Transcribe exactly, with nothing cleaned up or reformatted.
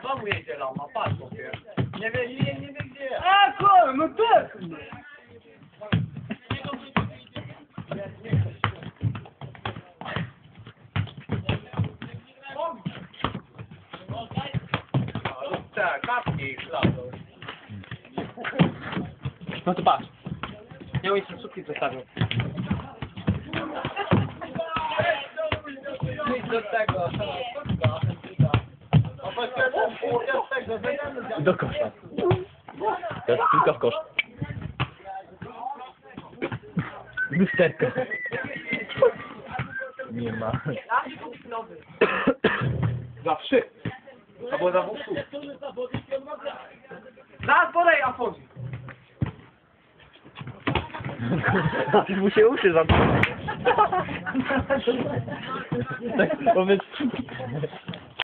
Znowu jedzie lama, patrz chłopie. Nie wie, nie, nie wie gdzie. A kur, no tak! Tak, kapki ich latą. No to patrz. Ja już szybki zostawił. Idź do tego. Do kosza. To jest tylko kosz. Lusterka. Nie ma. Za wszy. Albo za wuszu. Zaraz podaj Afonzi. Mu się uszy zamknęły. Tak, powiedz.